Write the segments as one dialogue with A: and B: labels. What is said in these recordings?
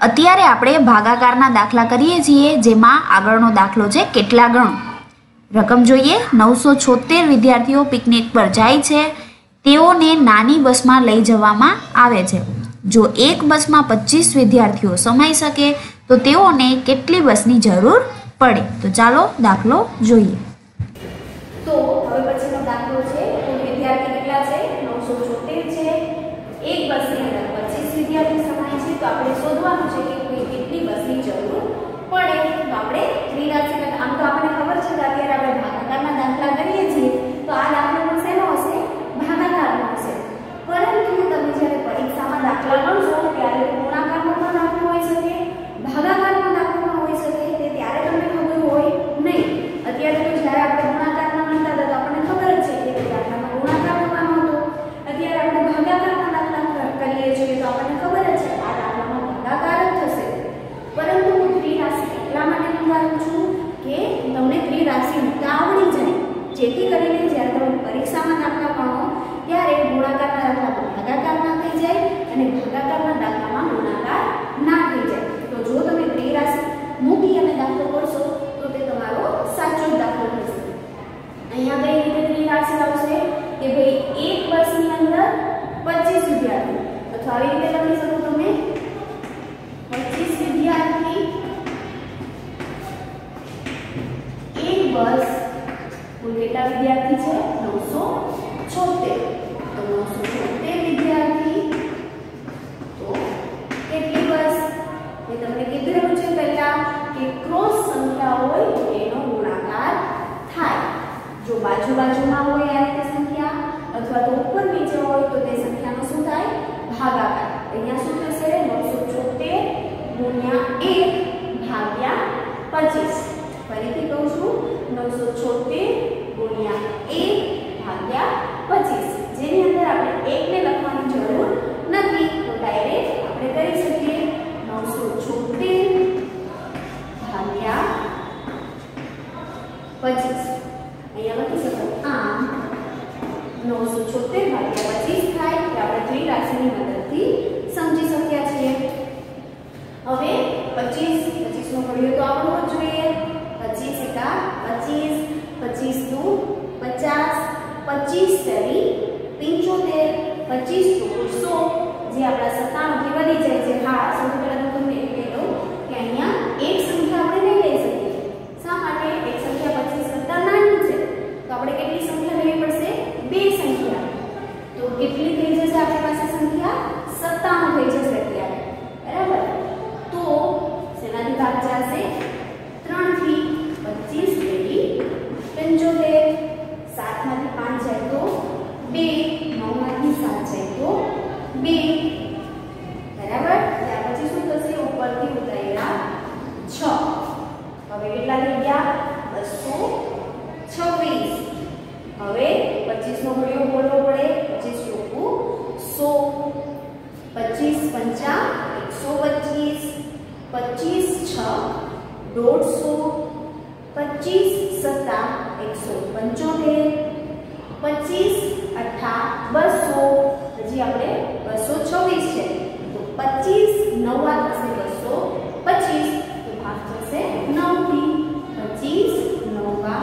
A: અત્યારે આપણે ભાગાકારના દાખલા કરીએ છીએ, જેમાં આગળનો દાખલો છે કેટલા ગણો. રકમ જોઈએ. 976 વિદ્યાર્થીઓ પિકનિક પર જાય છે. તેઓને નાની બસમાં લઈ જવામાં આવે છે. જો એક બસમાં 25 વિદ્યાર્થીઓ સમાઈ શકે તો તેઓને કેટલી બસની જરૂર પડે? તો ચાલો દાખલો જોઈએ.
B: તો હવે પછીનો દાખલો છે. કુલ વિદ્યાર્થી કેટલા છે? 976 છે. એક બસની અંદર 25 વિદ્યાર્થી સમાય છે. તો આપણે શોધવાનું છે કે કેટલી બસની જરૂર પડે. તો આપણે ત્રિરાશિ, આમ તો આપણને ખબર છે કે અત્યારે આપણે ભાગાકારના દાખલા કરીએ છીએ, તો આ દાખલો શેનો હશે? ભાગાકારનો હશે. પરંતુ તમે જ્યારે પરીક્ષામાં દાખલા ગણશો ત્યારે ગુણાકારનો પણ દાખલો હોઈ શકે, ભાગાકારનો દાખલો પણ હોઈ શકે. તે ત્યારે તમને ખબર હોય નહીં. અત્યારે તો જ્યારે આપણે ગુણાકારના ગણતા હતા તો આપણને ખબર જ છે કે દાખલામાં ગુણાકાર કરવાનો હતો. અત્યારે આપણે ભાગાકારના દાખલા કરીએ છીએ તો આપણને ખબર જ છે આ દાખલામાં ભાગાકાર જ થશે. પરંતુ હું ત્રિરાશિ એટલા માટે સમજાવું છું કે તમને ત્રિરાશિ મૂકતા આવડી જાય, જેથી કરીને જ્યારે તમે પરીક્ષામાં દાખલા ગણો ત્યારે ગુણાકારના દાખલામાં ભાગાકાર ના થઈ જાય અને ભાગાકારના દાખલામાં ગુણાકાર ના થઈ જાય. તો જો તમે ત્રિરાશિ મૂકી અને દાખલો કરશો તો તે તમારો સાચો જ દાખલો થશે. અહીંયા કઈ રીતે ત્રિરાશિ આવશે કે ભાઈ એક બસની અંદર 25 વિદ્યાર્થી, અથવા આવી રીતે લખી શકો તમે 25 વિદ્યાર્થી એક બસ. કુલ કેટલા વિદ્યાર્થી છે? 976. તો 976 વિદ્યાર્થી તો કેટલી બસ? એ તમને કીધું છે પહેલા કે ક્રોસ સંખ્યા હોય એનો ગુણાકાર થાય. જો બાજુમાં હોય આ રીતે સંખ્યા અથવા તો ઉપર નીચે હોય તો તે સંખ્યાનો શું થાય? ભાગાકાર. અહીંયા શું થશે? 976 ગુણ્યા 1 ભાગ્યા 25. ફરીથી કહું છું, 976 ગુણ્યા 1 ભાગ્યા 25, જેની અંદર આપણે 1 ને લખવાની જરૂર નથી. તો ડાયરેક્ટ આપણે કરી શકીએ 976 ભાગ્યા 25. અહીંયા લખી શકો આમ 976 ભાગ્યા 25 થાય કે આપણે ત્રિરાશિની મદદથી સમજી શક્યા છીએ. હવે 25 નો ઘડિયો તો આવડવો જ જોઈએ. 25 એકા 25, 25 દુ 50, 25 તેરી 75, 25 દુ 100, જે આપણા 97 થી વધી જાય છે. હા, સૌથી પહેલા તો તમને એ કહી દઉં કે અહીંયા એક સંખ્યા આપણે નહીં લઈ શકીએ. શા માટે? એક સંખ્યા 25 કરતા નાની છે, તો આપણે કેટલી સંખ્યા લેવી પડશે? બે સંખ્યા. તો કેટલી થઈ જશે આપણી પાસે સંખ્યા? 97 થઈ જશે અત્યારે. બરાબર? તો શેનાથી ભાગ ચાલશે? 3 થી 25 તેરી 75, 7 માંથી 5 જાય તો 2, 9 માંથી 7 જાય તો 2. બરાબર? ત્યાર પછી શું થશે? ઉપરથી ઉતાર્યા 6. હવે કેટલા થઈ ગયા? 226. હવે 25 નો ઘડિયો બોલવો પડે. 25 ચોકુ 100, 25 પંચા 125, 25 6 150, 25 સત્તા 175, 25 અઠ્ઠા 200. હજી આપણે 226 છે તો 25 નવા થશે 225. તો ભાગ થશે 9 થી. 25 નવા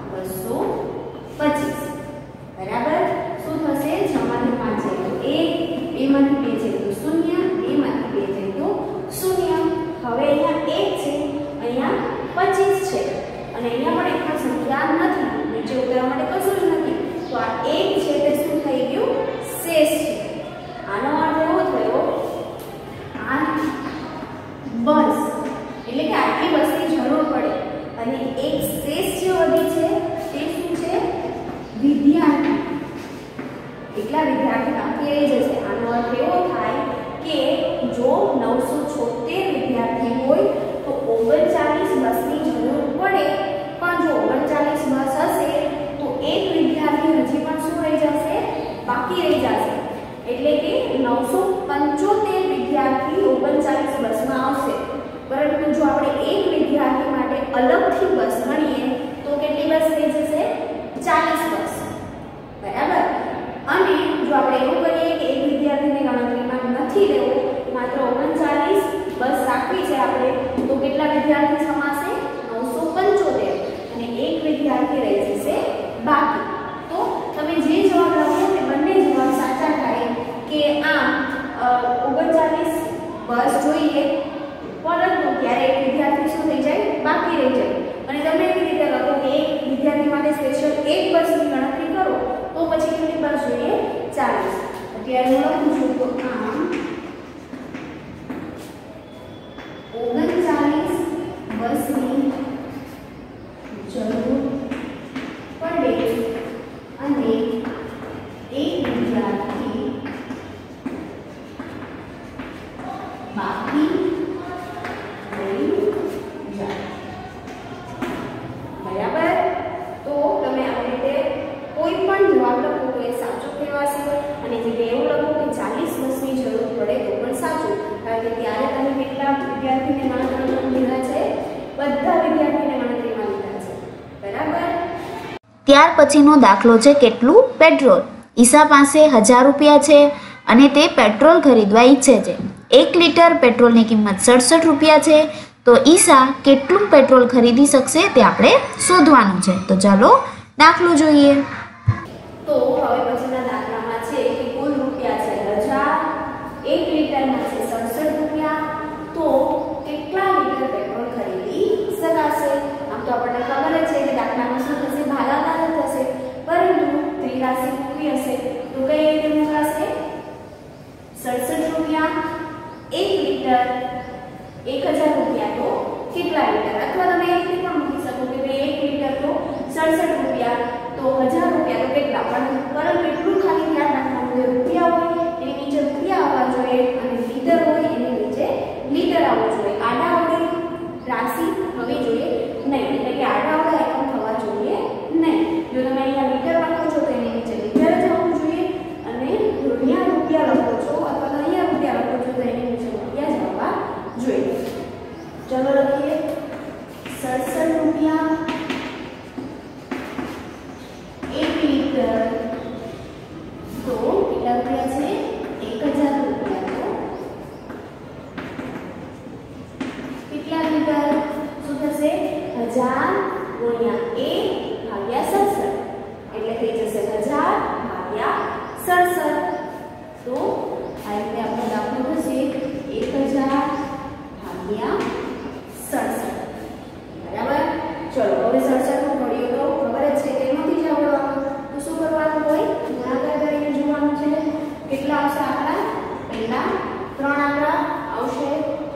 B: 225. બરાબર? શું થશે? 6 માંથી 5 જાય તો 1, 2 માંથી 2 જાય તો 0, 2 માંથી 2 જાય તો 0. હવે અહીંયા 1 છે, અહીંયા 25 છે અને અહીંયા પણ એક પણ સંખ્યા નથી. નીચે ઉતારવા માટે કશું જ નથી. તો આ 1 છે તે શું થઈ ગયું? શેષ છે. આનો અર્થ એવો થયો આ બસ એટલે કે આટલી બસની જરૂર પડે અને એક શેષ જે વધી છે તે શું છે? વિદ્યાર્થી. એટલા વિદ્યાર્થી બાકી રહી જશે. આનો અર્થ એવો થાય કે જો 976 વિદ્યાર્થી હોય તો 39 બસની જરૂર પડે. પણ જો 39 બસ હશે તો એક વિદ્યાર્થી હજી પણ શું રહી જશે? બાકી રહી જશે. એટલે કે 975 વિદ્યાર્થી 39 બસમાં આવશે. પરંતુ જો આપણે એક વિદ્યાર્થી માટે અલગથી બસ ગણીએ તો કેટલી બસ થઈ જશે? 40 બસ. બરાબર? અને જો આપણે એવું કરીએ કે એક વિદ્યાર્થીને ગણતરીમાં નથી લેવો, માત્ર 39 બસ અત્યારે હું લખું છું તો આમ 39 બસની જરૂર પડે અને એક વિદ્યાર્થી બાકી રહી જાય. બરાબર. તો તમે આ રીતે કોઈ પણ જવાબ લખો તો એ સાચો કહેવાશે અને જે એવું લખો કે 40 બસની જરૂર પડે તો પણ સાચું, કારણ કે ત્યારે તમે કેટલા વિદ્યાર્થીને ગણતરીમાં લીધા છે? બધા વિદ્યાર્થીને ગણતરીમાં લીધા છે. બરાબર.
A: ત્યાર પછીનો દાખલો છે કેટલું પેટ્રોલ. ઈસા પાસે 1000 રૂપિયા છે અને તે પેટ્રોલ ખરીદવા ઈચ્છે છે. 1 લીટર પેટ્રોલની કિંમત 67 રૂપિયા છે. તો ઈસા કેટલું પેટ્રોલ ખરીદી શકશે તે આપણે શોધવાનું છે. તો ચાલો દાખલો જોઈએ.
B: તો હવે પછીના દાખલામાં છે કે કુલ રૂપિયા છે 1000, 1 લીટરના છે 67 રૂપિયા. તો કેટલા લીટર પેટ્રોલ ખરીદી શકાશે? આમ તો આપણને ખબર જ છે કે દાખલામાં શું થશે? ભાગાકાર થશે, પરંતુ ત્રિરાશી મૂકવી હશે તો કઈ રીતે મૂકાશે? 67 રૂપિયા 1 લીટર 1000 રૂપિયા તો કેટલા લીટર? અથવા તમે એ રીતે પણ મૂકી શકો કે ભાઈ 1 લીટર તો 67 રૂપિયા તો 1000 રૂપિયા તો કેટલા? પણ પરંતુ એટલું ખાલી ધ્યાન રાખવાનું કે રૂપિયા હોય એની નીચે રૂપિયા આવવા જોઈએ અને લીટર હોય એની નીચે લીટર આવવું જોઈએ. આડા અવળી રાશિ હોવી જોઈએ નહીં, એટલે કે આડા અવળા એકમ થવા જોઈએ નહીં. જો તમે અહીંયા લીટર લખો છો તો એની નીચે લીટર જ આવવું જોઈએ અને અહીંયા રૂપિયા લખો છો અથવા તો અહીંયા રૂપિયા લખો છો તો એની નીચે રૂપિયા જ આવવા જોઈએ. ચલો લખીએ 67 રૂપિયા 1 લીટર તો કેટલા રૂપિયા છે? 1000 રૂપિયા તો કેટલા લીટર? શું થશે? 1000 ગુણ્યા 1 ભાગ્યા 67 એટલે થઈ જશે 1000 ભાગ્યા 67. તો આ રીતે આપણો દાખલો થશે 1000 ભાગ્યા 67. બરાબર. ચલો હવે 67 નો ઘડિયો તો ખબર જ છે કે એમાંથી જ આવડવાનું. તો શું કરવાનું હોય? ગુણાકાર કરીને જોવાનું છે. કેટલા આવશે આંકડા? પહેલા 3 આંકડા આવશે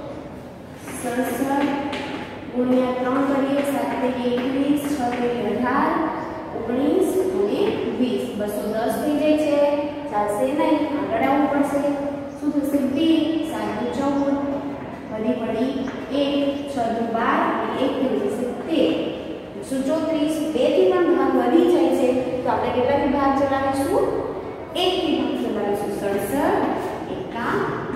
B: 67 ગુણ્યા 3 કરીએ 7 તેરી 21 6 તેરી 18 19 અને 20 210 થઈ જાય છે. ચાલશે નહીં, આગળ આવવું પડશે. શું થશે? 2 7 14 વધી પડી 1 6 12 અને 1 થઈ જશે 13 134. 2 થી પણ ભાગ વધી જાય છે તો આપણે કેટલાથી ભાગ ચલાવીશું? 1 થી ભાગ ચલાવીશું. 67 એકા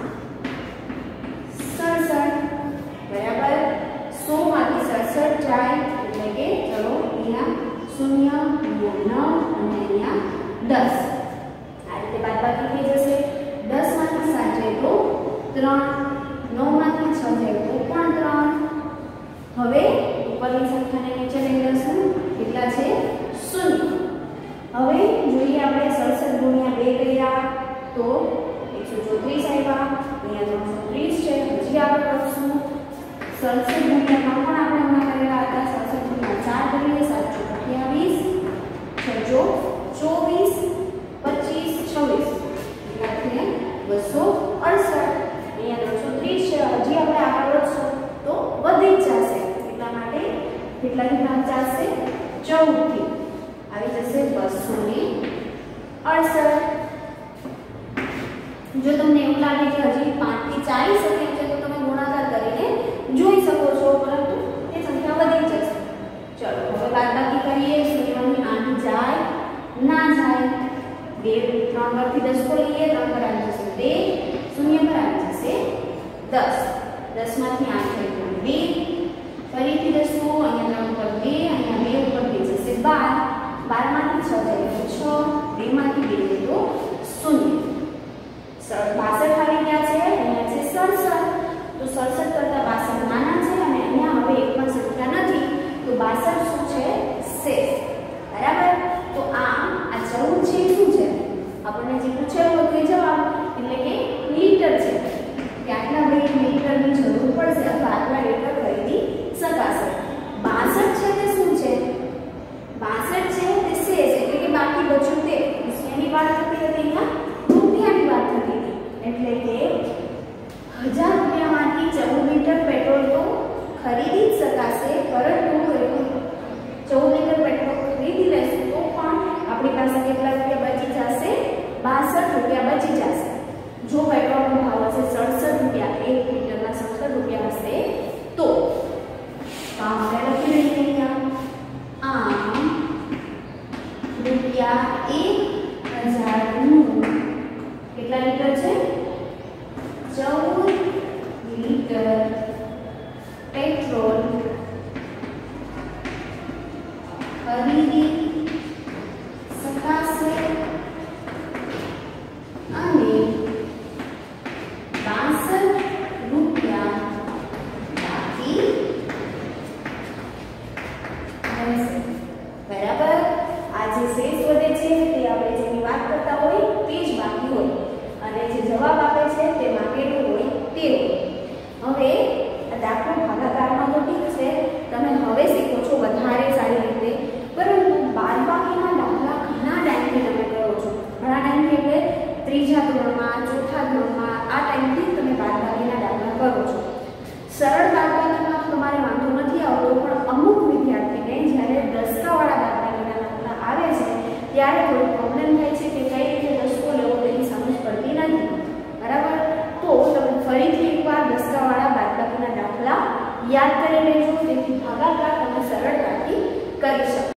B: 67. બરાબર. 100 માંથી 67 જાય એટલે કે ચલો અહીંયા 0 અહીંયા 9 અને અહીંયા 10. આ રીતે બાદબાકી થઈ જશે. 10 માંથી 7 જાય તો 3, 9 માંથી 6 જાય તો પણ 3. હવે ઉપરની સંખ્યાને નીચે લઈ લઈશું. કેટલા છે? 0. હવે જોઈએ આપણે 67 ગુણ્યા 2 કર્યા તો 134 આવ્યા. અહીંયા 330 છે. હજી આગળ લખશું 67 ગુણ્યા 3 પણ આપણે હમણાં કરેલા હતા. 67 ગુણ્યા 4 કરીએ 7 28 6 24 25 26 કેટલા છે? 268. અહીંયા 330 છે. હજી આપણે આગળ વધશું તો વધી જ જશે. એટલા માટે કેટલાથી ભાગ ચાલશે? 14 થી આવી જશે 268. જો તમને એવું લાગે કે હજી 5 થી 40 સેકન્ડ છે તો તમે ગુણાકાર કરીને જોઈ શકો છો, પરંતુ એ સંખ્યા વધી જશે. ચલો હવે બાદબાકી કરીએ. 0 ની 8 જાય ના જાય. 2 3 પરથી 10 કો લઈએ. 3 પર આવી જશે 2, 0 પર આવી જશે 10. 10 માંથી 8 જાય તો 2, ફરીથી 10 કો અહીંયા 3 પર 2, અહીંયા 2 ઉપર થઈ જશે 12. 12 માંથી 6 જાય તો 6, 2 માંથી 2 જાય તો 0. 62 આવી ગયા છે. અહીંયા છે 67. તો 67 કરતા 62 નાના છે અને અહીંયા હવે એક પણ સંખ્યા નથી તો 62 શું છે? શેષ. બરાબર. તો આ 14 છે શું છે? આપણને જે પૂછેલું હતું એ જવાબ એટલે કે લીટર છે કે આટલા લીટરની જરૂર પડશે અથવા આટલા લીટર ખરીદી શકાશે. 62 છે તે શું છે? 62 છે તે શેષ એટલે કે બાકી બચ્યું તે એની વાત હતી અહીંયા રૂપિયાની 62 રૂપિયા બચી જશે. જો પેટ્રોલનો ભાવ હશે 67 રૂપિયા, 1 લિટરના 67 રૂપિયા હશે તો આપણે લખી લઈએ આમ રૂપિયા 1000 કેટલા લીટર છે? 14 લીટર પેટ્રોલ ખરીદી શકાશે અને 62 રૂપિયા બાકી રહેશે. બરાબર. આ જે શેષ વધે છે તે આપણે જેની વાત કરતા હોય તે જ બાકી હોય અને જે જવાબ આપે છે તેમાં કેટલું હોય તે હોય. હવે આ દાખલો ભાગાકારનો તો ઠીક છે, તમે હવે શીખો છો વધારે સારી રીતે, પરંતુ બાદબાકીના દાખલા ઘણા ટાઈમથી તમે કરો છો. ઘણા ટાઈમથી એટલે ત્રીજા ધોરણમાં, ચોથા ધોરણમાં આ ટાઈમથી તમે બાદબાકીના દાખલા કરો છો. સરળ બાદબાકીમાં તો તમારે વાંધો નથી આવતો, પણ અમુક વિદ્યાર્થીને જ્યારે દસકાવાળા બાદબાકીના દાખલા આવે છે ત્યારે થોડો પ્રોબ્લેમ થાય છે કે કઈ રીતે દસકો લેવો તેની સમજ પડતી નથી. બરાબર. તો તમે ફરીથી એકવાર દસકાવાળા બાદબાકીના દાખલા યાદ કરી લેજો, જેથી ભાગાકાર તમે સરળતાથી કરી શકો.